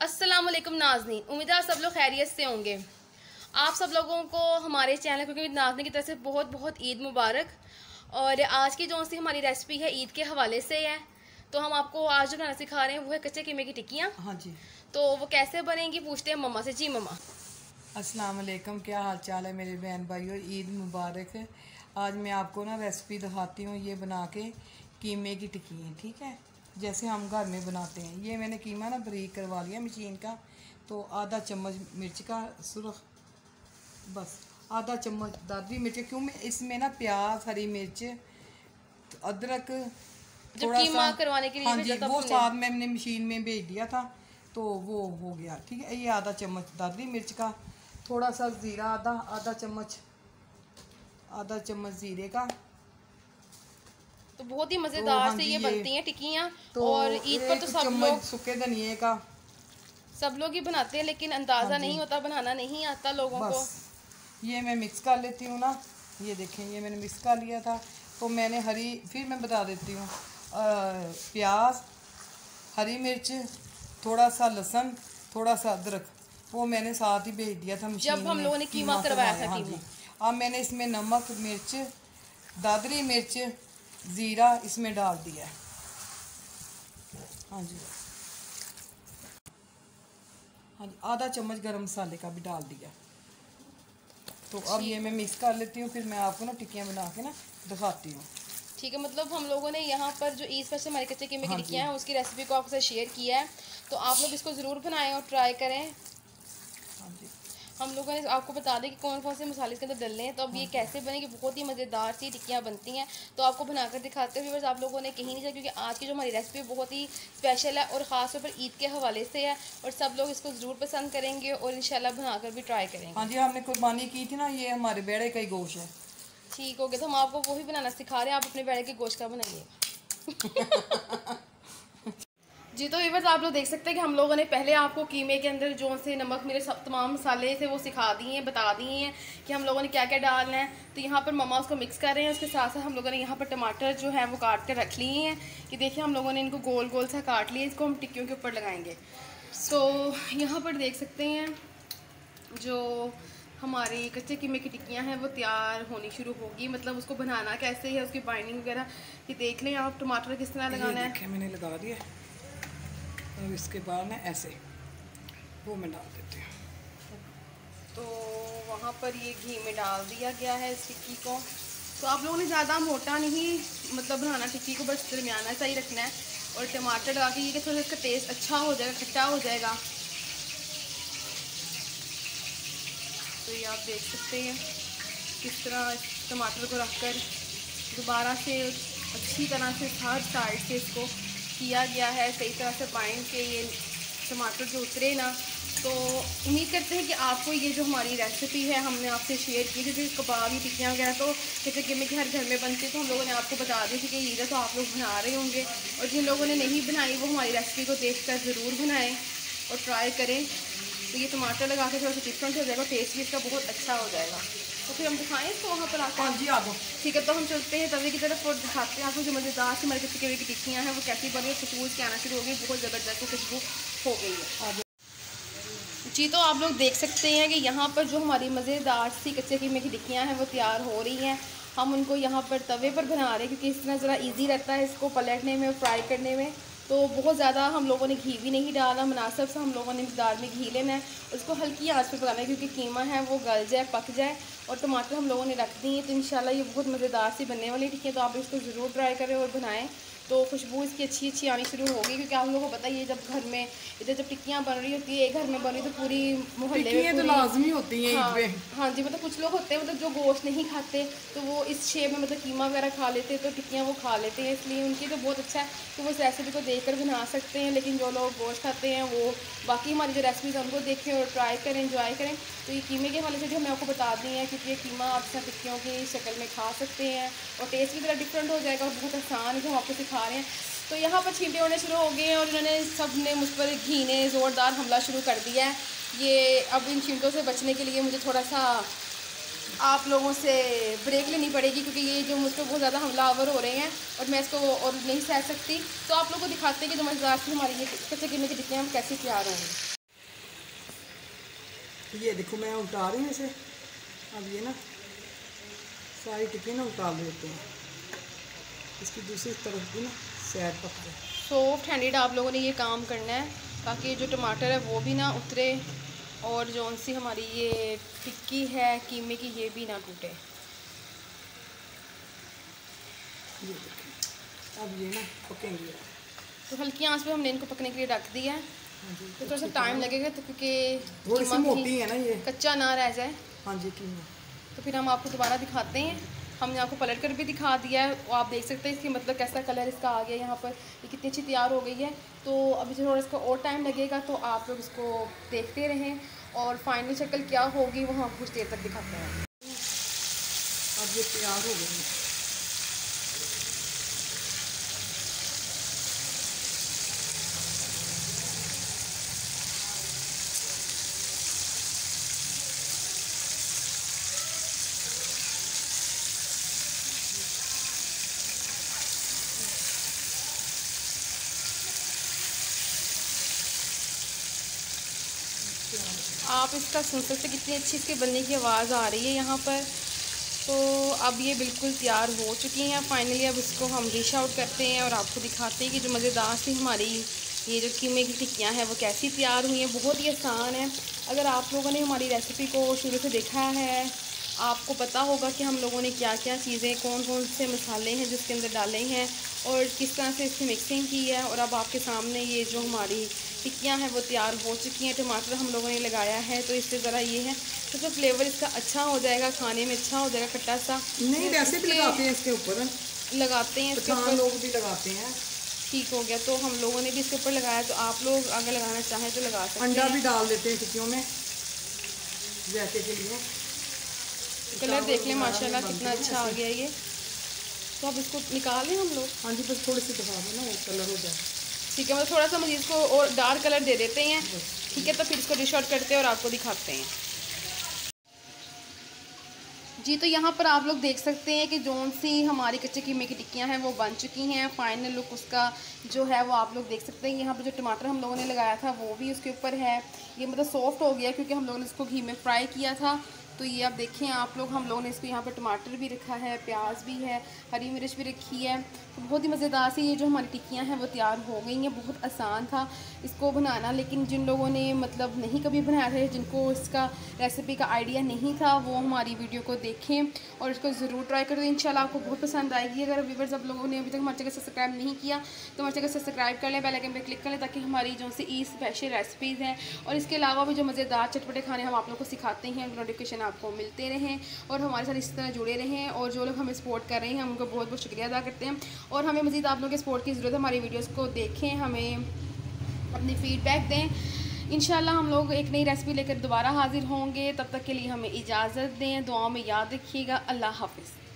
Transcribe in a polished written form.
अस्सलाम वालेकुम नाज़नीन, उम्मीद है सब लोग खैरियत से होंगे। आप सब लोगों को हमारे चैनल क्योंकि नाज़नीन की तरफ से बहुत बहुत ईद मुबारक। और आज की जो सी हमारी रेसिपी है ईद के हवाले से है, तो हम आपको आज जो बनाना सिखा रहे हैं वो है कच्चे कीमे की टिक्कियाँ। हाँ जी। तो वो कैसे बनेंगी पूछते हैं मम्मा से। जी मम्मा। अस्सलाम वालेकुम, क्या हाल चाल है मेरे बहन भाइयों, ईद मुबारक है। आज मैं आपको ना रेसिपी दिखाती हूँ, ये बना के कीमे की टिक्की है, ठीक है, जैसे हम घर में बनाते हैं। ये मैंने कीमा ना बारीक करवा लिया मशीन का। तो आधा चम्मच मिर्च का सुरख, बस आधा चम्मच दादरी मिर्च, क्यों मैं इसमें ना प्याज, हरी मिर्च, अदरक थोड़ा सा करवाने के लिए, हाँ जी, वो साथ में मैंने मशीन में भेज दिया था तो वो हो गया, ठीक है। ये आधा चम्मच दादरी मिर्च का, थोड़ा सा ज़ीरा, आधा चम्मच ज़ीरे का। तो बहुत ही मज़ेदार हाँ से ये बनती हैं टिक्कियाँ। तो और ईद पर तो सब लोग सूखे धनिए का, सब लोग ही बनाते हैं, लेकिन अंदाज़ा हाँ नहीं होता, बनाना नहीं आता लोगों को। ये मैं मिक्स कर लेती हूँ ना, ये देखें, ये मैंने मिक्स कर लिया था। तो मैंने फिर मैं बता देती हूँ, प्याज, हरी मिर्च, थोड़ा सा लहसुन, थोड़ा सा अदरक, वो मैंने साथ ही भेज दिया था मशीन में जब हम लोगों ने कीमा करवाया था। हाँ जी। अब मैंने इसमें नमक, मिर्च, दादरी मिर्च, ज़ीरा इसमें डाल दिया है। हाँ जी, हाँ जी, आधा चम्मच गरम मसाले का भी डाल दिया। तो अब ये मैं मिक्स कर लेती हूँ, फिर मैं आपको ना टिक्कियाँ बना के ना दिखाती हूँ। ठीक है, मतलब हम लोगों ने यहाँ पर जो ईद स्पेशल हमारे कच्चे कीमे की टिक्कियाँ हैं उसकी रेसिपी को आपके साथ शेयर किया है, तो आप लोग इसको ज़रूर बनाएं और ट्राई करें। हाँ जी, हम लोगों ने आपको बता दें कि कौन कौन से मसाले इसके अंदर डलने हैं। तो अब ये कैसे बनेगी, बहुत ही मज़ेदार सी टिक्कियाँ बनती हैं। तो आपको बनाकर दिखाते हुए बस आप लोगों ने कहीं नहीं जाए, क्योंकि आज की जो हमारी रेसिपी बहुत ही स्पेशल है और ख़ास तौर पर ईद के हवाले से है, और सब लोग इसको ज़रूर पसंद करेंगे और इंशाल्लाह बनाकर भी ट्राई करेंगे। हाँ जी, हमने कुर्बानी की थी ना, ये हमारे बेड़े का ही गोश्त है। ठीक हो गया, तो हम आपको वही बनाना सिखा रहे हैं, आप अपने बेड़े के गोश्त का बनाइएगा। जी, तो व्यूअर्स आप लोग देख सकते हैं कि हम लोगों ने पहले आपको कीमे के अंदर जो से नमक मिर्च सब तमाम मसाले थे वो सिखा दिए हैं, बता दिए हैं कि हम लोगों ने क्या क्या डालना है। तो यहाँ पर मम्मा उसको मिक्स कर रहे हैं। उसके साथ साथ हम लोगों ने यहाँ पर टमाटर जो है वो काट कर रख लिए हैं कि देखिए हम लोगों ने इनको गोल गोल सा काट लिया, इसको हम टिक्कियों के ऊपर लगाएंगे। तो यहाँ पर देख सकते हैं जो हमारी कच्चे कीमे की टिक्कियाँ हैं वो तैयार होनी शुरू होगी। मतलब उसको बनाना कैसे है, उसकी बाइंडिंग वगैरह ये देख लें आप। टमाटर किस तरह लगाना है, मैंने लगा दिया। अब इसके बाद ना ऐसे वो मैं डाल देती हूँ। तो वहाँ पर ये घी में डाल दिया गया है इस टिक्की को। तो आप लोगों ने ज़्यादा मोटा नहीं मतलब बनाना टिक्की को, बस दरमियाना सा ही रखना है। और टमाटर डाल के ये कि थोड़ा इसका टेस्ट अच्छा हो जाएगा, खट्टा हो जाएगा। तो ये आप देख सकते हैं किस तरह टमाटर को रखकर दोबारा से अच्छी तरह से हर साइड से इसको किया गया है, सही तरह से बाइंड के ये टमाटर जो उतरे ना। तो उम्मीद करते हैं कि आपको ये जो हमारी रेसिपी है हमने आपसे शेयर की, जैसे कबाब की टिक्कियाँ वगैरह तो जैसे कि मैं हर घर में बनती, तो हम लोगों ने आपको बता दी थी कि ये तो आप लोग बना रहे होंगे। और जिन लोगों ने नहीं बनाई वो हमारी रेसिपी को देख कर ज़रूर बनाएँ और ट्राई करें। तो ये टमाटर लगा के थोड़ा सा डिफरेंट हो जाएगा, टेस्ट भी इसका बहुत अच्छा हो जाएगा। तो फिर हम दिखाएं इसको वहाँ पर आकर। हाँ जी, आ दो। ठीक है, तो हम चलते हैं तवे की तरफ और दिखाते हैं आपको जो मज़ेदार से हमारे कच्चे कीमे की टिक्कियाँ हैं वो कैसी बनी और खुशबू इसकी आना शुरू हो गई, बहुत ज़बरदस्त खुशबू हो गई है। जी, तो आप लोग देख सकते हैं कि यहाँ पर जो हमारी मज़ेदार सी कच्चे कीमे की टिक्कियाँ हैं वो तैयार हो रही हैं। हम उनको यहाँ पर तवे पर बना रहे हैं क्योंकि इस तरह ज़रा ईजी रहता है इसको पलटने में और फ्राई करने में। तो बहुत ज़्यादा हम लोगों ने घी भी नहीं डाला, मुनासिब से हम लोगों ने मकदार में घी लेना है, उसको हल्की आंच पर पकाना है क्योंकि कीमा है वो गल जाए, पक जाए। और टमाटर हम लोगों ने रख दिए, तो इंशाल्लाह ये बहुत मज़ेदार सी बनने वाली टिक्कियाँ। तो आप इसको ज़रूर ट्राई करें और बनाएं, तो खुशबू इसकी अच्छी अच्छी आनी शुरू होगी। क्योंकि आप लोगों को पता ही है जब घर में इधर जब टिक्कियाँ बन रही होती है, एक घर में बन रही तो पूरी मोहल्ले में तो लाजमी होती हैं। हाँ जी, मतलब कुछ लोग होते हैं मतलब जो गोश्त नहीं खाते तो वो इस शेप में मतलब कीमा वगैरह खा लेते हैं, तो टिक्कियाँ वो खा लेते हैं, इसलिए उनकी तो बहुत अच्छा है तो वो इस रेसिपी को देखकर बना सकते हैं। लेकिन जो लोग गोश्त खाते हैं वो बाकी हमारी जो रेसिपीज़ उनको देखें और ट्राई करें, इंजॉय करें। तो ये कीमे के हवाले से भी हमें आपको बता दी है क्योंकि ये कीमा आप सब टिक्कियों की शक्ल में खा सकते हैं और टेस्ट भी थोड़ा डिफरेंट हो जाएगा और बहुत आसान है जो हम आपको सिखा रहे हैं। तो यहाँ पर छींटे होने शुरू हो गए हैं और इन्होंने सब ने मुझ पर घी ने ज़ोरदार हमला शुरू कर दिया है। ये अब इन छींटों से बचने के लिए मुझे थोड़ा सा आप लोगों से ब्रेक लेनी पड़ेगी क्योंकि ये जो मुझ पर बहुत ज़्यादा हमलावर हो रहे हैं और मैं इसको और नहीं सह सकती। तो आप लोगों को दिखाते हैं कि जो मज़ेदार से हमारी ये कच्चे कीमे की टिक्कियाँ हम कैसे तैयार होंगी। ये देखो मैं उल्टा रही हूँ इसे। अब ये ना सारी टिक्की ना उल्टा देते हैं, इसकी दूसरी तरफ भी ना सैड पक जाए। सॉफ्ट हैंडेड आप लोगों ने ये काम करना है ताकि जो टमाटर है वो भी ना उतरे और जो सी हमारी ये टिक्की है कीमे की ये भी ना टूटे। ये देखें अब ये ना पकेंगे। तो हल्की आंच पे हमने इनको पकने के लिए रख दिया है। तो थोड़ा सा टाइम लगेगा तो क्योंकि थोड़ी सी मोटी है ना ये, कच्चा ना रह जाए। हाँ जी कीमा। तो फिर हम आपको दोबारा दिखाते हैं। हमने आपको पलट कर भी दिखा दिया है और आप देख सकते हैं इसकी मतलब कैसा कलर इसका आ गया यहाँ पर, ये कितनी अच्छी तैयार हो गई है। तो अभी थोड़ा इसको और टाइम लगेगा तो आप लोग इसको देखते रहें और फाइनल शक्ल क्या होगी वो हम कुछ देर तक दिखाते हैं। अब ये तैयार हो गई है। आप इसका सुन सकते कितनी अच्छी इसके बनने की आवाज़ आ रही है यहाँ पर। तो अब ये बिल्कुल तैयार हो चुकी हैं। फाइनली अब इसको हम डिश आउट करते हैं और आपको दिखाते हैं कि जो मज़ेदार सी हमारी ये जो कीमे की टिक्कियाँ हैं वो कैसी तैयार हुई हैं। बहुत ही आसान है। अगर आप लोगों ने हमारी रेसिपी को शुरू से देखा है आपको पता होगा कि हम लोगों ने क्या क्या चीज़ें कौन कौन से मसाले हैं जिसके अंदर डाले हैं और किस तरह से इसकी मिक्सिंग की है। और अब आपके सामने ये जो हमारी टिक्कियाँ हैं वो तैयार हो चुकी हैं। टमाटर हम लोगों ने लगाया है तो इससे ज़रा ये है तो जो फ्लेवर इसका अच्छा हो जाएगा, खाने में अच्छा हो जाएगा, खट्टा सा। नहीं वैसे भी लगाते हैं इसके ऊपर, लगाते हैं इसके ऊपर, लोग भी लगाते हैं। ठीक हो गया। तो हम लोगों ने भी इसके ऊपर लगाया तो आप लोग अगर लगाना चाहें तो लगा सकते हैं। अंडा भी डाल देते हैं टिक्कियों में जैसे के लिए। कलर देख लें माशाल्लाह कितना अच्छा आ गया ये। तो अब इसको निकाल लें हम लोग। हाँ जी बस थोड़ी सी दबा दो ना वो कलर हो जाए। ठीक है, मतलब थोड़ा सा मज़ीद इसको और डार्क कलर दे देते हैं। ठीक है, तो फिर इसको डिश आउट करते हैं और आपको दिखाते हैं जी। तो यहाँ पर आप लोग देख सकते हैं कि जौन सी हमारी कच्चे कीमे की टिक्कियाँ हैं वो बन चुकी हैं। फाइनल लुक उसका जो है वो आप लोग देख सकते हैं। यहाँ पर जो टमाटर हम लोगों ने लगाया था वो भी उसके ऊपर है। ये मतलब सॉफ्ट हो गया क्योंकि हम लोगों ने इसको घी में फ्राई किया था। तो ये आप देखें आप लोग, हम लोगों ने इसको यहाँ पर टमाटर भी रखा है, प्याज भी है, हरी मिर्च भी रखी है। तो बहुत ही मज़ेदार सी ये जो हमारी टिक्कियाँ हैं वो तैयार हो गई हैं। बहुत आसान था इसको बनाना, लेकिन जिन लोगों ने मतलब नहीं कभी बनाया था, जिनको इसका रेसिपी का आइडिया नहीं था, वो हमारी वीडियो को देखें और इसको ज़रूर ट्राई करें। इंशाल्लाह आपको बहुत पसंद आएगी। अगर व्यूअर्स आप लोगों ने अभी तक हमारे चैनल सब्सक्राइब नहीं किया तो हमारे चैनल सब्सक्राइब कर लें, बेल आइकन पर क्लिक कर लें ताकि हमारी जो सी ईद स्पेशल रेसिपीज़ हैं और इसके अलावा भी जो मज़ेदार चटपटे खाने हम आप लोग को सिखाते हैं उनके नोटिफिकेशन आपको मिलते रहें और हमारे साथ इसी तरह जुड़े रहें। और जो लोग हमें सपोर्ट कर रहे हैं हम उनको बहुत बहुत शुक्रिया अदा करते हैं और हमें मज़ीद आप लोगों के सपोर्ट की ज़रूरत है। हमारी वीडियोस को देखें, हमें अपनी फ़ीडबैक दें। इंशाल्लाह हम लोग एक नई रेसिपी लेकर दोबारा हाजिर होंगे। तब तक के लिए हमें इजाज़त दें। दुआओं में याद रखिएगा। अल्लाह हाफ़िज़।